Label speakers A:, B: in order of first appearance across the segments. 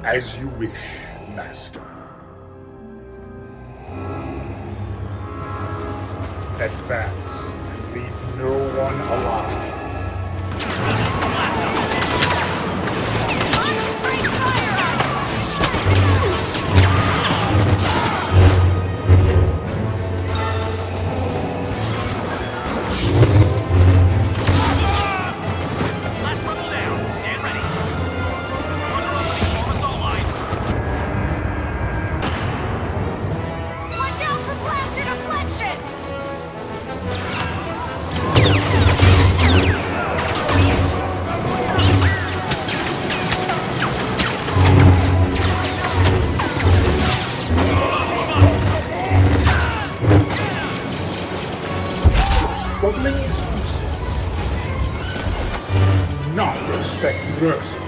A: As you wish, Master. Advance and leave no one alive. Struggling is useless. Do not expect mercy.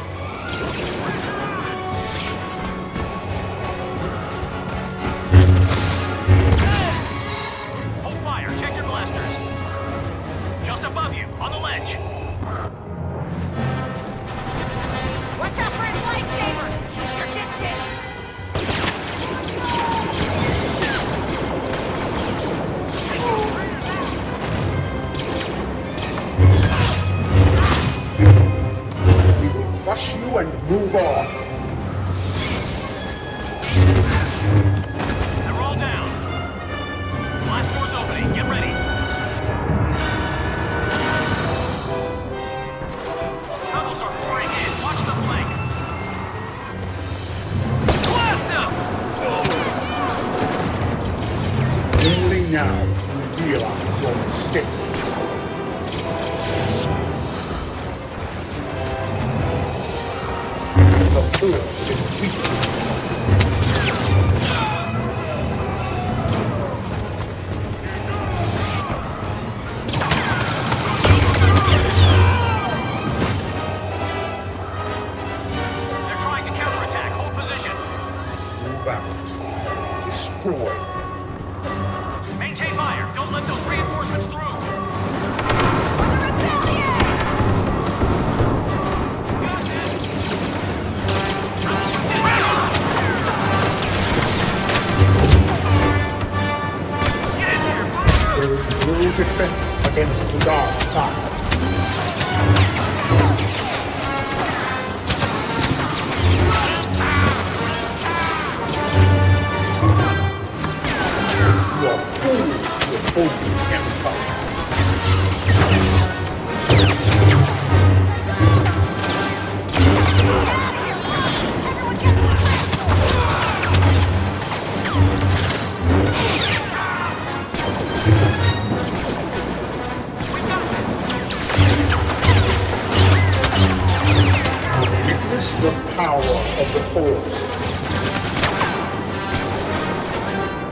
B: Hold fire, check your blasters. Just above you, on the ledge.
C: Watch out for his lightsaber! Keep your distance!
A: Crush you and move on.
B: They're all down. Blast door's opening. Get ready. Tunnels are pouring in. Watch the flank. Blast him!
A: Only now do you realize your mistake. The Force is weak.
B: They're trying to counterattack. Hold position.
A: Move out. Destroy.
B: Maintain fire. Don't let those reinforcements through.
A: There is no defense against the dark side. You are fools to oppose the Empire. Witness the power of the Force.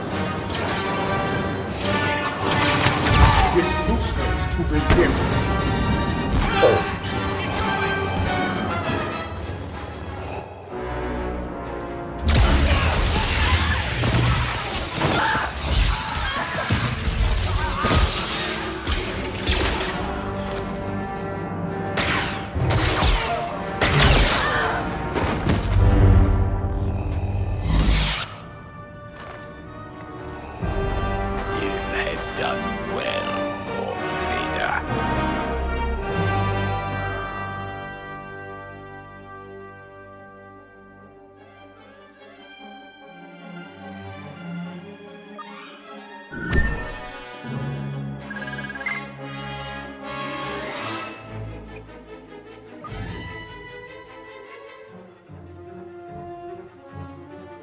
A: It is useless to resist.